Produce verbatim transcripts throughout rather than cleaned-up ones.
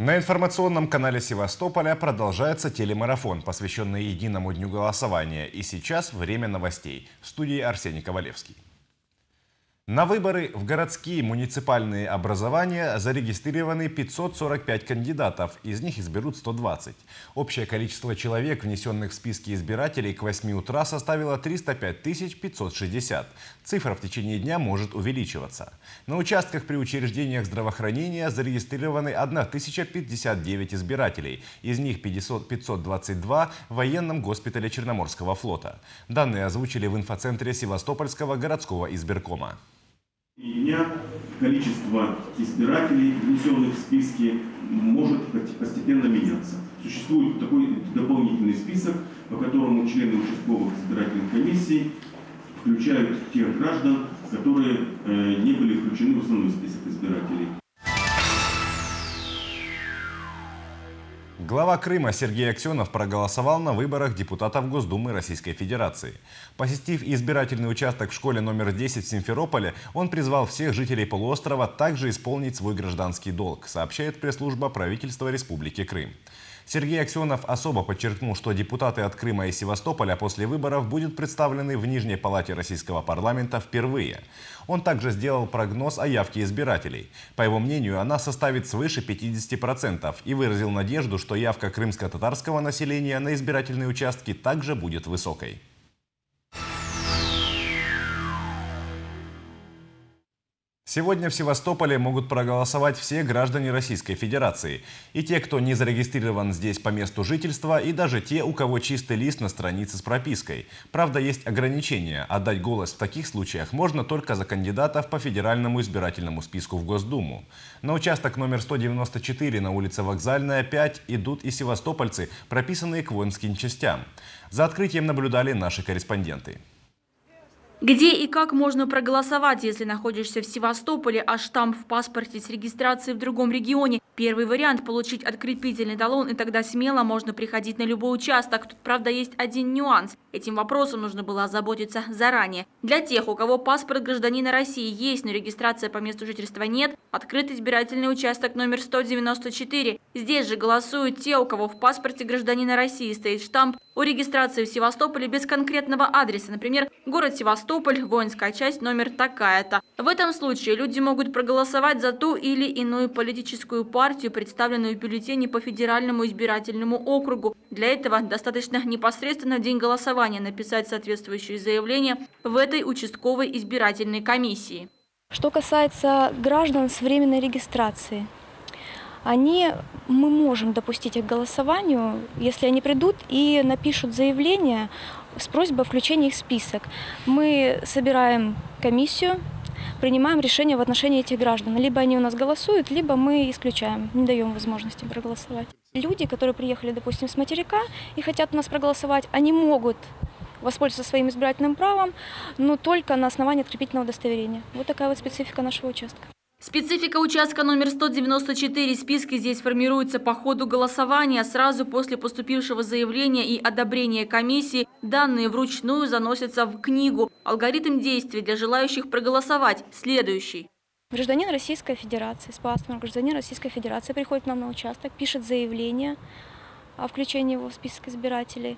На информационном канале Севастополя продолжается телемарафон, посвященный единому дню голосования. И сейчас время новостей. В студии Арсений Ковалевский. На выборы в городские муниципальные образования зарегистрированы пятьсот сорок пять кандидатов, из них изберут сто двадцать. Общее количество человек, внесенных в списки избирателей, к восьми утра составило триста пять тысяч пятьсот шестьдесят. Цифра в течение дня может увеличиваться. На участках при учреждениях здравоохранения зарегистрированы тысяча пятьдесят девять избирателей, из них пятьсот двадцать два в военном госпитале Черноморского флота. Данные озвучили в инфоцентре Севастопольского городского избиркома. Дня количество избирателей, внесенных в списки, может постепенно меняться. Существует такой дополнительный список, по которому члены участковых избирательных комиссий включают тех граждан, которые не были включены в основной список избирателей. Глава Крыма Сергей Аксенов проголосовал на выборах депутатов Госдумы Российской Федерации. Посетив избирательный участок в школе номер десять в Симферополе, он призвал всех жителей полуострова также исполнить свой гражданский долг, сообщает пресс-служба правительства Республики Крым. Сергей Аксенов особо подчеркнул, что депутаты от Крыма и Севастополя после выборов будут представлены в Нижней палате российского парламента впервые. Он также сделал прогноз о явке избирателей. По его мнению, она составит свыше пятидесяти процентов и выразил надежду, что явка крымско-татарского населения на избирательные участки также будет высокой. Сегодня в Севастополе могут проголосовать все граждане Российской Федерации. И те, кто не зарегистрирован здесь по месту жительства, и даже те, у кого чистый лист на странице с пропиской. Правда, есть ограничения. Отдать голос в таких случаях можно только за кандидатов по федеральному избирательному списку в Госдуму. На участок номер сто девяносто четыре на улице Вокзальная, пять идут и севастопольцы, прописанные к воинским частям. За открытием наблюдали наши корреспонденты. Где и как можно проголосовать, если находишься в Севастополе, а штамп в паспорте с регистрацией в другом регионе? Первый вариант – получить открепительный талон, и тогда смело можно приходить на любой участок. Тут, правда, есть один нюанс. Этим вопросом нужно было озаботиться заранее. Для тех, у кого паспорт гражданина России есть, но регистрация по месту жительства нет, открыт избирательный участок номер сто девяносто четыре. Здесь же голосуют те, у кого в паспорте гражданина России стоит штамп о регистрации в Севастополе без конкретного адреса. Например, город Севастополь, воинская часть, номер такая-то. В этом случае люди могут проголосовать за ту или иную политическую партию, представленную в бюллетене по федеральному избирательному округу. Для этого достаточно непосредственно в день голосования написать соответствующее заявление в этой участковой избирательной комиссии. Что касается граждан с временной регистрацией, они, мы можем допустить их к голосованию, если они придут и напишут заявление с просьбой о включении их в список. Мы собираем комиссию, принимаем решение в отношении этих граждан. Либо они у нас голосуют, либо мы исключаем, не даем возможности проголосовать. Люди, которые приехали, допустим, с материка и хотят у нас проголосовать, они могут воспользоваться своим избирательным правом, но только на основании открепительного удостоверения. Вот такая вот специфика нашего участка. Специфика участка номер сто девяносто четыре. Списки здесь формируются по ходу голосования. Сразу после поступившего заявления и одобрения комиссии данные вручную заносятся в книгу. Алгоритм действий для желающих проголосовать следующий. Гражданин Российской Федерации с паспортом гражданина Российской Федерации приходит к нам на участок, пишет заявление о включении его в список избирателей,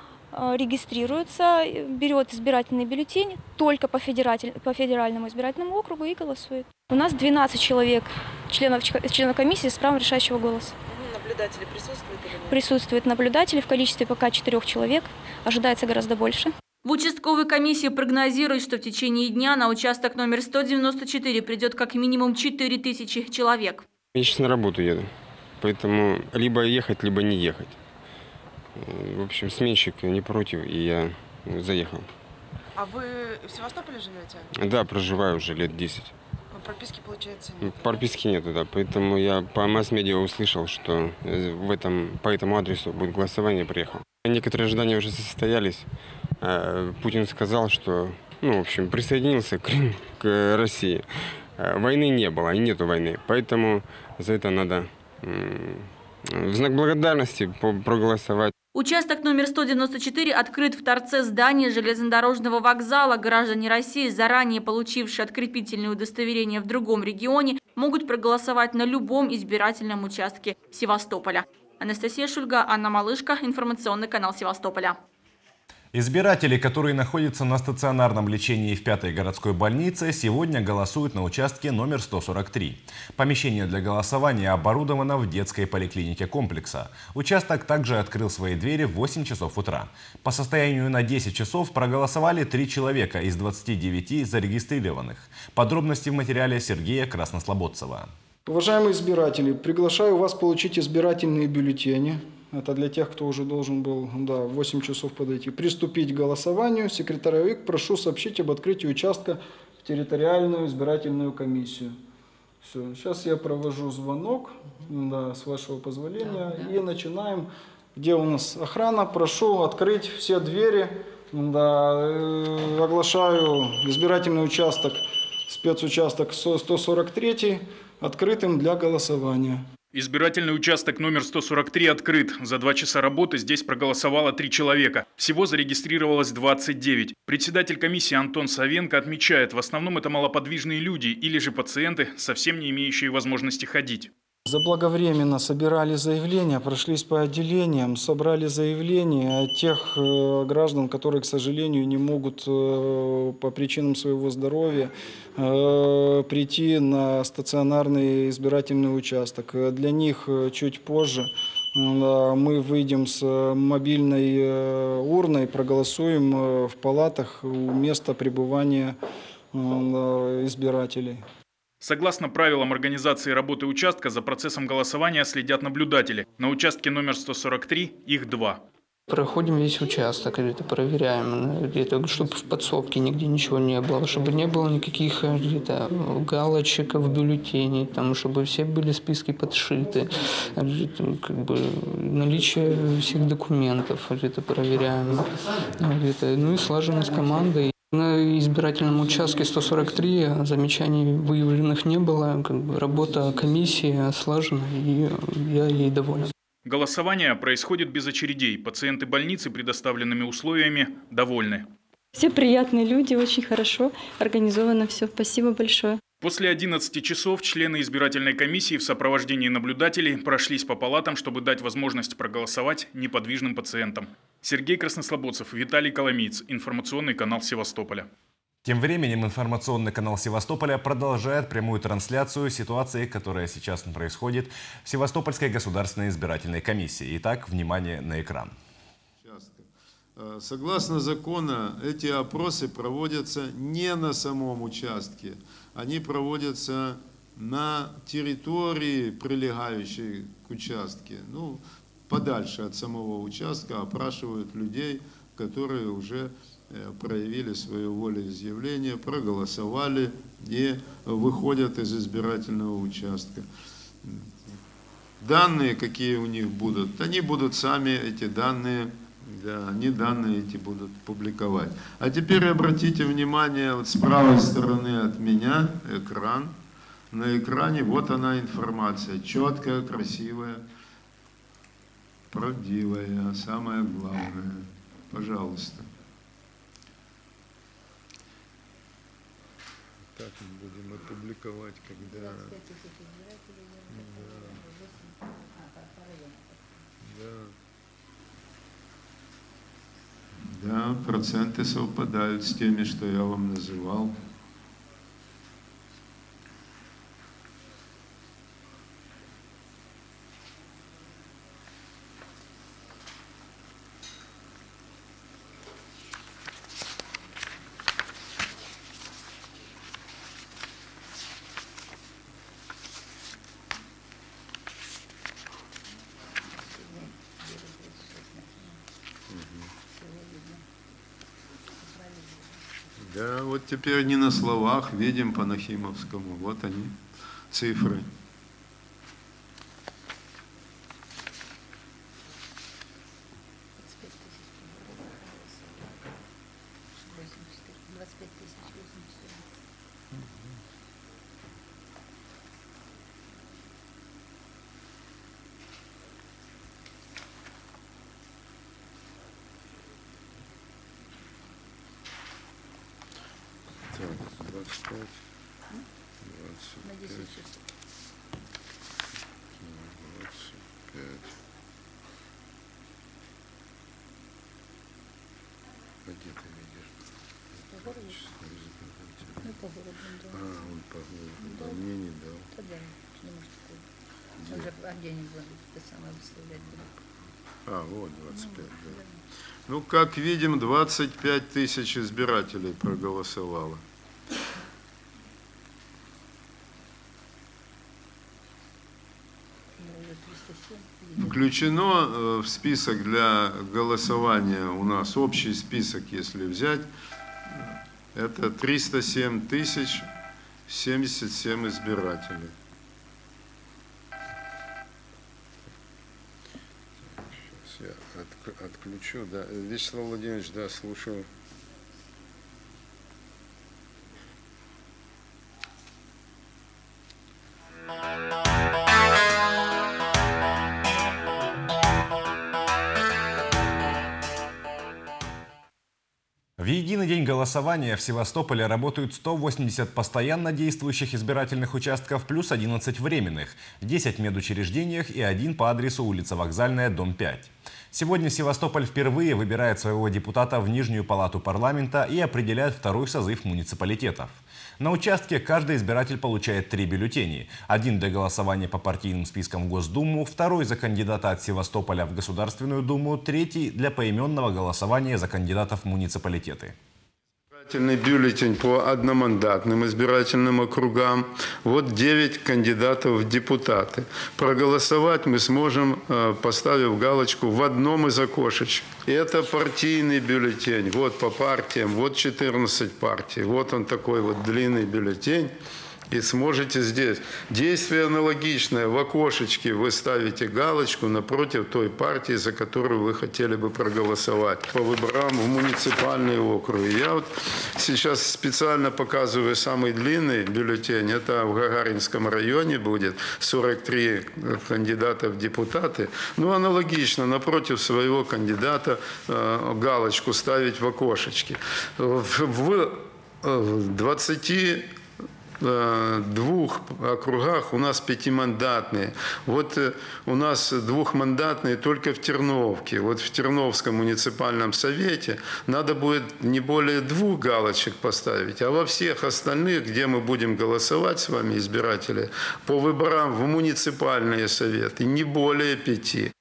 регистрируется, берет избирательный бюллетень только по, по федеральному избирательному округу и голосует. У нас двенадцать человек, членов, членов комиссии с правом решающего голоса. Наблюдатели присутствуют или нет? Присутствуют наблюдатели в количестве пока четырех человек, ожидается гораздо больше. В участковой комиссии прогнозируют, что в течение дня на участок номер сто девяносто четыре придет как минимум четыре тысячи человек. Я сейчас на работу еду, поэтому либо ехать, либо не ехать. В общем, сменщик не против, и я заехал. А вы в Севастополе живете? Да, проживаю уже лет десять. Но прописки, получается, нет? Прописки нету, да. Поэтому я по масс-медиа услышал, что в этом, по этому адресу будет голосование, приехал. Некоторые ожидания уже состоялись. Путин сказал, что, ну, в общем, присоединился Крым к России. Войны не было и нету войны, поэтому за это надо в знак благодарности проголосовать. Участок номер сто девяносто четыре открыт в торце здания железнодорожного вокзала. Граждане России, заранее получившие открепительное удостоверение в другом регионе, могут проголосовать на любом избирательном участке Севастополя. Анастасия Шульга, Анна Малышка, информационный канал Севастополя. Избиратели, которые находятся на стационарном лечении в пятой городской больнице, сегодня голосуют на участке номер сто сорок три. Помещение для голосования оборудовано в детской поликлинике комплекса. Участок также открыл свои двери в восемь часов утра. По состоянию на десять часов проголосовали три человека из двадцати девяти зарегистрированных. Подробности в материале Сергея Краснослободцева. Уважаемые избиратели, приглашаю вас получить избирательные бюллетени. Это для тех, кто уже должен был да, в восемь часов подойти. Приступить к голосованию. Секретаря УИК прошу сообщить об открытии участка в территориальную избирательную комиссию. Все. Сейчас я провожу звонок, да, с вашего позволения, да, да. И начинаем. Где у нас охрана? Прошу открыть все двери. Да, э, оглашаю избирательный участок, спецучасток сто сорок три, открытым для голосования. Избирательный участок номер сто сорок три открыт. За два часа работы здесь проголосовало три человека. Всего зарегистрировалось двадцать девять. Председатель комиссии Антон Савенко отмечает, в основном это малоподвижные люди или же пациенты, совсем не имеющие возможности ходить. Заблаговременно собирали заявления, прошлись по отделениям, собрали заявления от тех э, граждан, которые, к сожалению, не могут э, по причинам своего здоровья э, прийти на стационарный избирательный участок. Для них чуть позже э, мы выйдем с мобильной э, урной, проголосуем э, в палатах у места пребывания э, избирателей. Согласно правилам организации работы участка, за процессом голосования следят наблюдатели. На участке номер сто сорок три их два. Проходим весь участок, где-то проверяем, где-то, чтобы в подсобке нигде ничего не было, чтобы не было никаких где-то галочек в бюллетене, там, чтобы все были списки подшиты, как бы, наличие всех документов где-то проверяем, где-то, ну и слаженность команды. На избирательном участке сто сорок три замечаний выявленных не было. Как бы работа комиссии слажена, и я ей доволен. Голосование происходит без очередей. Пациенты больницы предоставленными условиями довольны. Все приятные люди, очень хорошо организовано все. Спасибо большое. После одиннадцати часов члены избирательной комиссии в сопровождении наблюдателей прошлись по палатам, чтобы дать возможность проголосовать неподвижным пациентам. Сергей Краснослободцев, Виталий Коломиец, информационный канал Севастополя. Тем временем информационный канал Севастополя продолжает прямую трансляцию ситуации, которая сейчас происходит в Севастопольской государственной избирательной комиссии. Итак, внимание на экран. Согласно закону, эти опросы проводятся не на самом участке, они проводятся на территории, прилегающей к участку, ну, подальше от самого участка, опрашивают людей, которые уже проявили свое волеизъявление, проголосовали и выходят из избирательного участка. Данные, какие у них будут, они будут сами эти данные, да, они данные эти будут публиковать. А теперь обратите внимание, вот с правой стороны от меня экран. На экране вот она информация, четкая, красивая, правдивая, самое главное. Пожалуйста. Так мы будем опубликовать, когда... Да. Да, проценты совпадают с теми, что я вам называл. Да, вот теперь не на словах, видим по Нахимовскому, вот они, цифры. двадцать пять, двадцать пять, двадцать пять. А где ты видишь? По городу? Ну, по городу, да. А, он по городу. Да. А мне не дал. Тогда не может такого. Он же, а где они будут это самое выставлять? А, вот двадцать пять, ну, да. Ну, как видим, двадцать пять тысяч избирателей проголосовало. Включено в список для голосования у нас, общий список, если взять, это триста семь тысяч семьдесят семь избирателей. Сейчас я отключу, да. Вячеслав Владимирович, да, слушаю. В единый день голосования в Севастополе работают сто восемьдесят постоянно действующих избирательных участков плюс одиннадцать временных, десять в медучреждениях и один по адресу улица Вокзальная, дом пять. Сегодня Севастополь впервые выбирает своего депутата в Нижнюю палату парламента и определяет второй созыв муниципалитетов. На участке каждый избиратель получает три бюллетени. Один для голосования по партийным спискам в Госдуму, второй за кандидата от Севастополя в Государственную Думу, третий для поименного голосования за кандидатов в муниципалитеты. Избирательный бюллетень по одномандатным избирательным округам. Вот девять кандидатов в депутаты. Проголосовать мы сможем, поставив галочку в одном из окошечек. Это партийный бюллетень. Вот по партиям, вот четырнадцать партий. Вот он такой вот длинный бюллетень. И сможете здесь. Действие аналогичное. В окошечке вы ставите галочку напротив той партии, за которую вы хотели бы проголосовать. По выборам в муниципальные округи. Я вот сейчас специально показываю самый длинный бюллетень. Это в Гагаринском районе будет. сорок три кандидата в депутаты. Ну, аналогично. Напротив своего кандидата э, галочку ставить в окошечке. В, в двадцати двух округах у нас пятимандатные. Вот у нас двухмандатные только в Терновке. Вот в Терновском муниципальном совете надо будет не более двух галочек поставить, а во всех остальных, где мы будем голосовать с вами, избиратели, по выборам в муниципальные советы, не более пяти.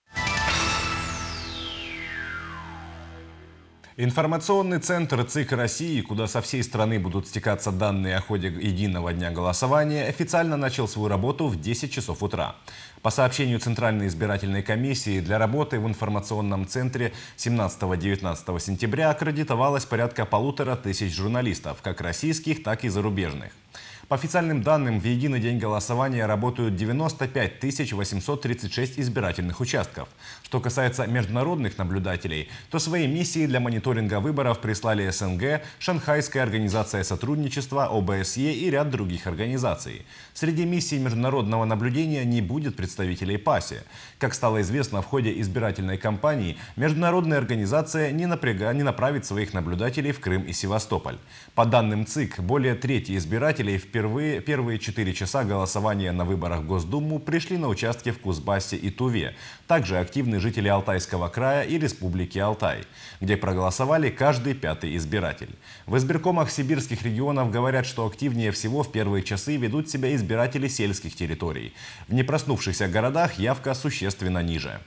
Информационный центр ЦИК России, куда со всей страны будут стекаться данные о ходе единого дня голосования, официально начал свою работу в десять часов утра. По сообщению Центральной избирательной комиссии, для работы в информационном центре семнадцатого-девятнадцатого сентября аккредитовалось порядка полутора тысяч журналистов, как российских, так и зарубежных. По официальным данным, в единый день голосования работают девяносто пять тысяч восемьсот тридцать шесть избирательных участков. Что касается международных наблюдателей, то свои миссии для мониторинга выборов прислали СНГ, Шанхайская организация сотрудничества, О Бэ Эс Е и ряд других организаций. Среди миссий международного наблюдения не будет представителей ПАСЕ. Как стало известно в ходе избирательной кампании, международная организация не, напряга, не направит своих наблюдателей в Крым и Севастополь. По данным ЦИК, более трети избирателей впервые Впервые, первые четыре часа голосования на выборах в Госдуму пришли на участки в Кузбассе и Туве. Также активны жители Алтайского края и Республики Алтай, где проголосовали каждый пятый избиратель. В избиркомах сибирских регионов говорят, что активнее всего в первые часы ведут себя избиратели сельских территорий. В непроснувшихся городах явка существенно ниже.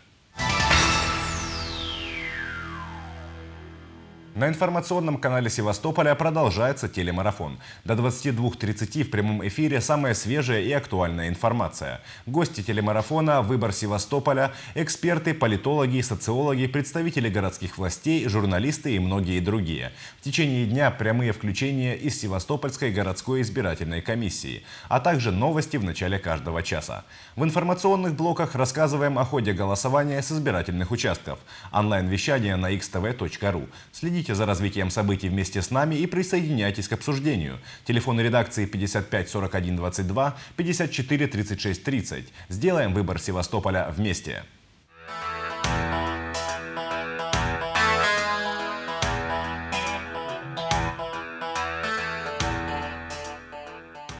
На информационном канале Севастополя продолжается телемарафон. До двадцати двух тридцати в прямом эфире самая свежая и актуальная информация. Гости телемарафона, выбор Севастополя, эксперты, политологи, социологи, представители городских властей, журналисты и многие другие. В течение дня прямые включения из Севастопольской городской избирательной комиссии, а также новости в начале каждого часа. В информационных блоках рассказываем о ходе голосования с избирательных участков. Онлайн-вещание на икс тэ вэ точка ру. Следите за развитием событий вместе с нами и присоединяйтесь к обсуждению. Телефон редакции пятьдесят пять сорок один двадцать два, пятьдесят четыре тридцать шесть тридцать. Сделаем выбор Севастополя вместе.